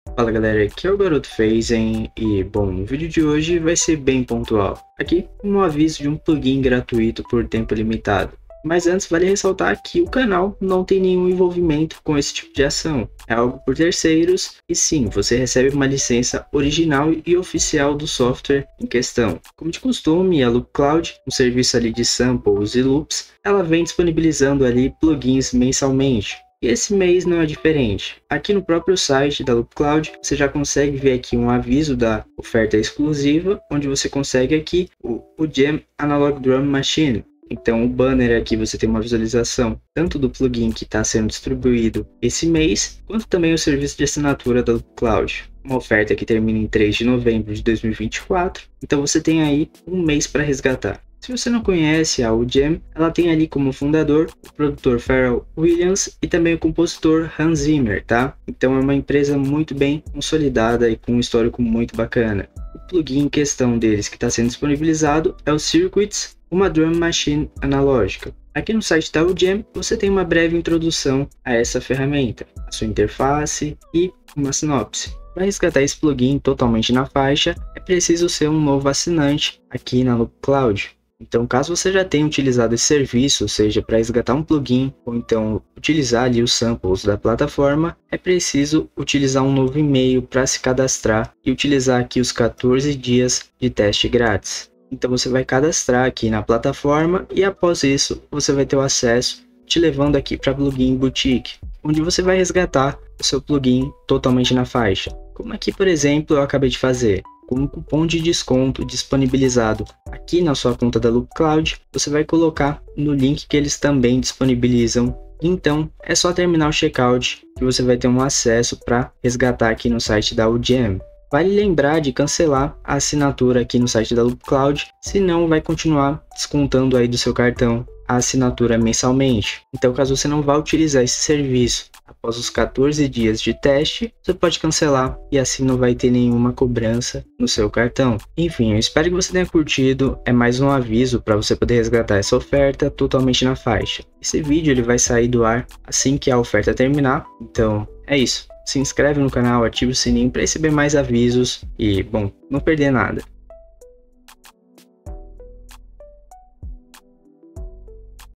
Fala galera, aqui é o Garoto Phasem e bom, o vídeo de hoje vai ser bem pontual. Aqui um aviso de um plugin gratuito por tempo limitado. Mas antes vale ressaltar que o canal não tem nenhum envolvimento com esse tipo de ação. É algo por terceiros e sim, você recebe uma licença original e oficial do software em questão. Como de costume, a LoopCloud, um serviço ali de samples e loops, ela vem disponibilizando ali plugins mensalmente. E esse mês não é diferente. Aqui no próprio site da LoopCloud, você já consegue ver aqui um aviso da oferta exclusiva, onde você consegue aqui o Jam Analog Drum Machine. Então o banner aqui você tem uma visualização tanto do plugin que está sendo distribuído esse mês, quanto também o serviço de assinatura da LoopCloud. Uma oferta que termina em 3 de novembro de 2024, então você tem aí um mês para resgatar. Se você não conhece a UJam, ela tem ali como fundador o produtor Pharrell Williams e também o compositor Hans Zimmer, tá? Então é uma empresa muito bem consolidada e com um histórico muito bacana. O plugin em questão deles que está sendo disponibilizado é o Circuits, uma drum machine analógica. Aqui no site da UJam você tem uma breve introdução a essa ferramenta, a sua interface e uma sinopse. Para resgatar esse plugin totalmente na faixa, é preciso ser um novo assinante aqui na LoopCloud. Então, caso você já tenha utilizado esse serviço, seja para resgatar um plugin ou então utilizar ali os samples da plataforma, é preciso utilizar um novo e-mail para se cadastrar e utilizar aqui os 14 dias de teste grátis. Então você vai cadastrar aqui na plataforma e após isso você vai ter o acesso te levando aqui para Plugin Boutique, onde você vai resgatar o seu plugin totalmente na faixa. Como aqui, por exemplo, eu acabei de fazer. Com um cupom de desconto disponibilizado aqui na sua conta da LoopCloud, você vai colocar no link que eles também disponibilizam. Então, é só terminar o checkout que você vai ter um acesso para resgatar aqui no site da UJam. Vale lembrar de cancelar a assinatura aqui no site da LoopCloud, senão vai continuar descontando aí do seu cartão a assinatura mensalmente. Então, caso você não vá utilizar esse serviço após os 14 dias de teste, você pode cancelar e assim não vai ter nenhuma cobrança no seu cartão. Enfim, eu espero que você tenha curtido. É mais um aviso para você poder resgatar essa oferta totalmente na faixa. Esse vídeo ele vai sair do ar assim que a oferta terminar. Então, é isso. Se inscreve no canal, ativa o sininho para receber mais avisos e, bom, não perder nada.